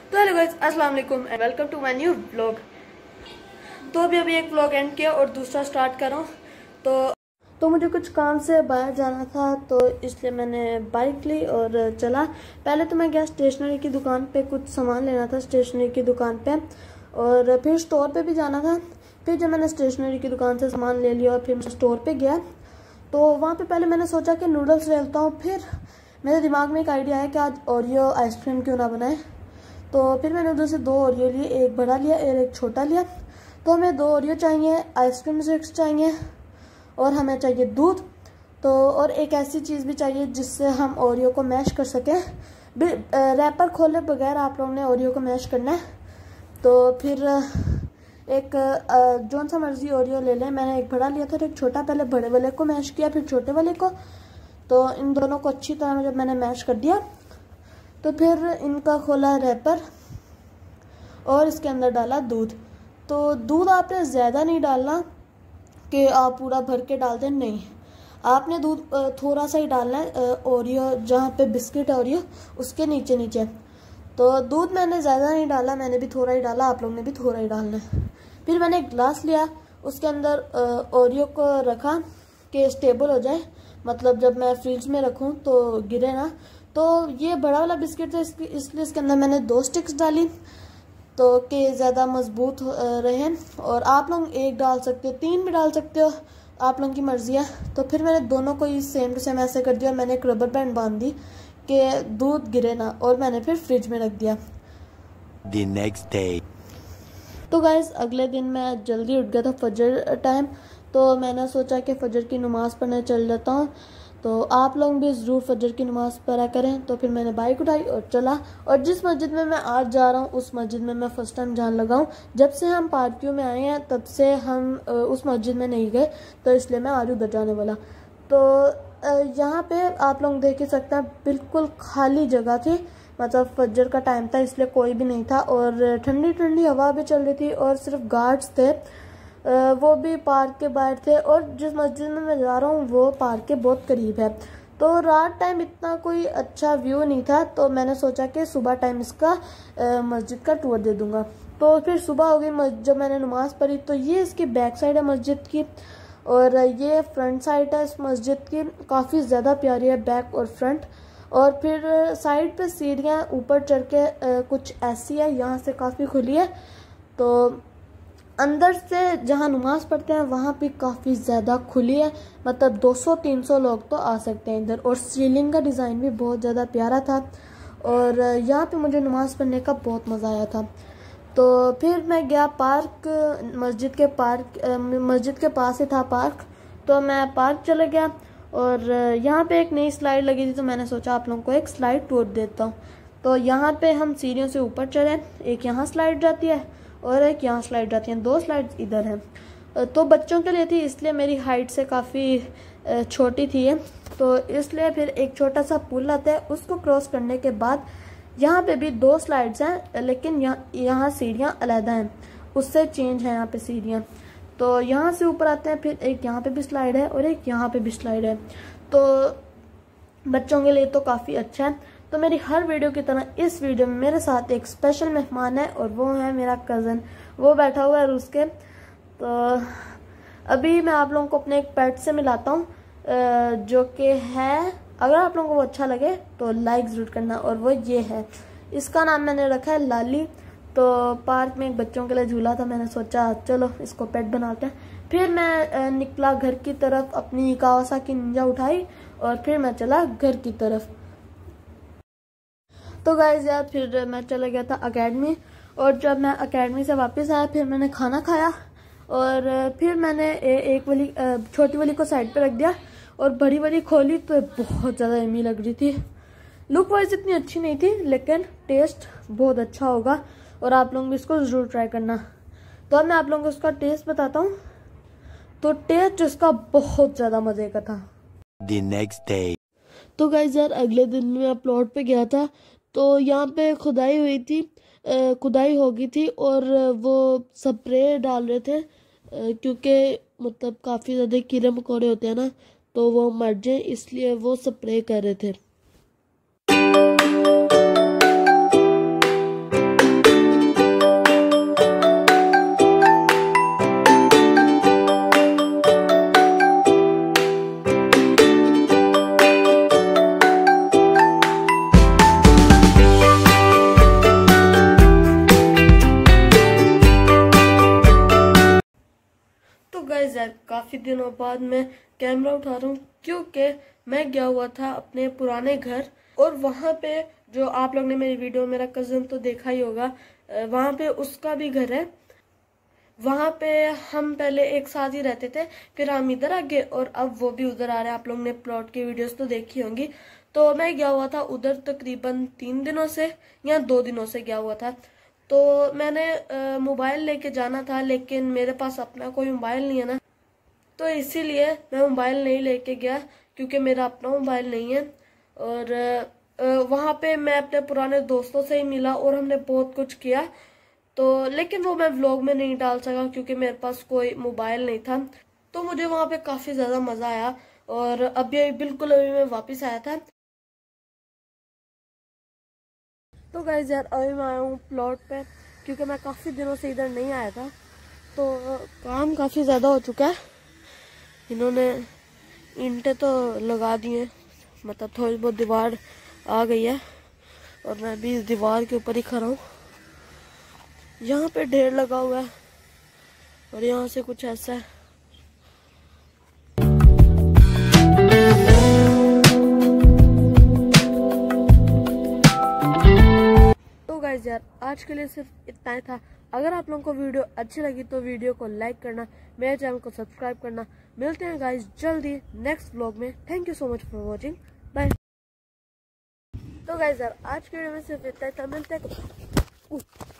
तो hello guys, अस्सलाम वालेकुम and welcome to my new vlog. तो अभी एक व्लॉग एंड किया और दूसरा स्टार्ट कर रहा हूँ। तो मुझे कुछ काम से बाहर जाना था, तो इसलिए मैंने बाइक ली और चला। पहले तो मैं गया स्टेशनरी की दुकान पे, कुछ सामान लेना था स्टेशनरी की दुकान पे, और फिर स्टोर पे भी जाना था। फिर जब मैंने स्टेशनरी की दुकान से सामान ले लिया और फिर मैं स्टोर पे गया, तो वहाँ पे पहले मैंने सोचा कि नूडल्स ले लेता हूँ। फिर मेरे दिमाग में एक आइडिया है कि आज ओरियो आइसक्रीम क्यों ना बनाए। तो फिर मैंने उधर से 2 ओरियो लिए, एक बड़ा लिया और एक छोटा लिया। तो हमें 2 ओरियो चाहिए, आइसक्रीम स्टिक्स चाहिए और हमें चाहिए दूध। तो और एक ऐसी चीज़ भी चाहिए जिससे हम ओरियो को मैश कर सकें। रैपर खोले बगैर आप लोगों ने ओरियो को मैश करना है। तो फिर एक जौन सा मर्जी ओरियो ले लें। मैंने एक बड़ा लिया था और एक छोटा। पहले बड़े वाले को मैश किया, फिर छोटे वाले को। तो इन दोनों को अच्छी तरह जब मैंने मैश कर दिया, तो फिर इनका खोला रैपर और इसके अंदर डाला दूध। तो दूध आपने ज़्यादा नहीं डालना कि आप पूरा भर के डाल दें, नहीं, आपने दूध थोड़ा सा ही डालना है। ओरियो जहाँ पे बिस्किट ओरियो उसके नीचे नीचे। तो दूध मैंने ज़्यादा नहीं डाला, मैंने भी थोड़ा ही डाला, आप लोग ने भी थोड़ा ही डालना है। फिर मैंने एक ग्लास लिया, उसके अंदर ओरियो को रखा कि स्टेबल हो जाए, मतलब जब मैं फ्रिज में रखूँ तो गिरे ना। तो ये बड़ा वाला बिस्किट था, इसलिए इसके अंदर मैंने 2 स्टिक्स डाली तो कि ज़्यादा मजबूत रहे। और आप लोग 1 डाल सकते हो, 3 भी डाल सकते हो, आप लोगों की मर्जी है। तो फिर मैंने दोनों को ही सेम टू सेम ऐसे कर दिया और मैंने एक रबर बैंड बांध दी कि दूध गिरे ना, और मैंने फिर फ्रिज में रख दिया। The next day. तो गाइस अगले दिन मैं जल्दी उठ गया था, फजर टाइम। तो मैंने सोचा कि फजर की नमाज़ पढ़ने चल जाता हूँ। तो आप लोग भी ज़रूर फजर की नमाज़ पढ़ा करें। तो फिर मैंने बाइक उठाई और चला। और जिस मस्जिद में मैं आज जा रहा हूँ उस मस्जिद में मैं फ़र्स्ट टाइम जान लगा हूँ। जब से हम पार्कियों में आए हैं तब से हम उस मस्जिद में नहीं गए, तो इसलिए मैं आज उधर जाने वाला। तो यहाँ पे आप लोग देख ही सकते हैं, बिल्कुल खाली जगह थी, मतलब फजर का टाइम था इसलिए कोई भी नहीं था। और ठंडी ठंडी हवा भी चल रही थी और सिर्फ गार्ड्स थे, वो भी पार्क के बाहर थे। और जिस मस्जिद में मैं जा रहा हूँ वो पार्क के बहुत करीब है। तो रात टाइम इतना कोई अच्छा व्यू नहीं था, तो मैंने सोचा कि सुबह टाइम इसका मस्जिद का टूर दे दूँगा। तो फिर सुबह हो गई, जब मैंने नमाज़ पढ़ी तो ये इसकी बैक साइड है मस्जिद की, और ये फ्रंट साइड है इस मस्जिद की। काफ़ी ज़्यादा प्यारी है बैक और फ्रंट। और फिर साइड पे सीढ़ियाँ ऊपर चढ़ के कुछ ऐसी है, यहाँ से काफ़ी खुली है। तो अंदर से जहाँ नमाज़ पढ़ते हैं वहाँ भी काफ़ी ज़्यादा खुली है, मतलब 200-300 लोग तो आ सकते हैं इधर। और सीलिंग का डिज़ाइन भी बहुत ज़्यादा प्यारा था और यहाँ पे मुझे नमाज़ पढ़ने का बहुत मज़ा आया था। तो फिर मैं गया पार्क, मस्जिद के पास ही था पार्क। तो मैं पार्क चले गया और यहाँ पे एक नई स्लाइड लगी थी, तो मैंने सोचा आप लोगों को एक स्लाइड टूर देता हूँ। तो यहाँ पे हम सीढ़ियों से ऊपर चढ़े, एक यहाँ स्लाइड जाती है और एक यहाँ स्लाइड जाती है, 2 स्लाइड्स इधर हैं। तो बच्चों के लिए थी इसलिए मेरी हाइट से काफ़ी छोटी थी ये, तो इसलिए फिर एक छोटा सा पुल आता है, उसको क्रॉस करने के बाद यहाँ पे भी 2 स्लाइड्स हैं, लेकिन यहाँ सीढ़ियाँ अलग हैं, उससे चेंज है यहाँ पे सीढ़ियाँ। तो यहाँ से ऊपर आते हैं, फिर एक यहाँ पे भी स्लाइड है और एक यहाँ पे भी स्लाइड है। तो बच्चों के लिए तो काफ़ी अच्छा है। तो मेरी हर वीडियो की तरह इस वीडियो में मेरे साथ एक स्पेशल मेहमान है और वो है मेरा कज़न, वो बैठा हुआ है रूस के। तो अभी मैं आप लोगों को अपने एक पेट से मिलाता हूँ, जो कि है, अगर आप लोगों को वो अच्छा लगे तो लाइक ज़रूर करना। और वो ये है, इसका नाम मैंने रखा है लाली। तो पार्क में एक बच्चों के लिए झूला था, मैंने सोचा चलो इसको पेट बनाते हैं। फिर मैं निकला घर की तरफ, अपनी कावासाकी निंजा उठाई और फिर मैं चला घर की तरफ। तो गाइस यार फिर मैं चला गया था अकेडमी, और जब मैं अकेडमी से वापस आया फिर मैंने खाना खाया और फिर मैंने एक वाली छोटी वाली को साइड पे रख दिया और बड़ी वाली खोली तो बहुत ज़्यादा यम्मी लग रही थी। लुक वाइज इतनी अच्छी नहीं थी लेकिन टेस्ट बहुत अच्छा होगा और आप लोग भी इसको ज़रूर ट्राई करना। तो अब मैं आप लोगों को इसका टेस्ट बताता हूँ। तो टेस्ट इसका बहुत ज़्यादा मज़े का था। The next day. तो गाइस यार अगले दिन मैं प्लॉट पे गया था, तो यहाँ पे खुदाई हुई थी, खुदाई हो गई थी और वो स्प्रे डाल रहे थे, क्योंकि मतलब काफ़ी ज़्यादा कीड़े मकोड़े होते हैं ना, तो वो मर जाए इसलिए वो स्प्रे कर रहे थे। यार काफ़ी दिनों बाद मैं कैमरा उठा रहा हूँ क्योंकि मैं गया हुआ था अपने पुराने घर, और वहाँ पे जो आप लोग ने मेरी वीडियो, मेरा कज़न तो देखा ही होगा, वहाँ पे उसका भी घर है। वहाँ पे हम पहले एक साथ ही रहते थे, फिर हम इधर आ गए और अब वो भी उधर आ रहे हैं। आप लोग ने प्लॉट की वीडियोस तो देखी होंगी। तो मैं गया हुआ था उधर तकरीबन 3 दिनों से या 2 दिनों से गया हुआ था। तो मैंने मोबाइल लेके जाना था, लेकिन मेरे पास अपना कोई मोबाइल नहीं है ना, तो इसीलिए मैं मोबाइल नहीं लेके गया क्योंकि मेरा अपना मोबाइल नहीं है। और वहाँ पे मैं अपने पुराने दोस्तों से ही मिला और हमने बहुत कुछ किया। तो लेकिन वो मैं व्लॉग में नहीं डाल सका क्योंकि मेरे पास कोई मोबाइल नहीं था। तो मुझे वहाँ पे काफ़ी ज़्यादा मज़ा आया, और अभी मैं वापस आया था। तो गाइस यार अभी मैं आया हूँ प्लॉट पे क्योंकि मैं काफ़ी दिनों से इधर नहीं आया था। तो काम काफ़ी ज़्यादा हो चुका है। इन्होंने ईंटें तो लगा दी हैं, मतलब थोड़ी बहुत दीवार आ गई है, और मैं भी इस दीवार के ऊपर ही खड़ा हूँ। यहाँ पे ढेर लगा हुआ है और यहाँ से कुछ ऐसा है। तो गाइस यार आज के लिए सिर्फ इतना ही था। अगर आप लोगों को वीडियो अच्छी लगी तो वीडियो को लाइक करना, मेरे चैनल को सब्सक्राइब करना। मिलते हैं गाइस जल्दी नेक्स्ट व्लॉग में। Thank you so much for watching, bye. तो गाइस यार आज के वीडियो में सिर्फ इतना ही था। मिलते हैं।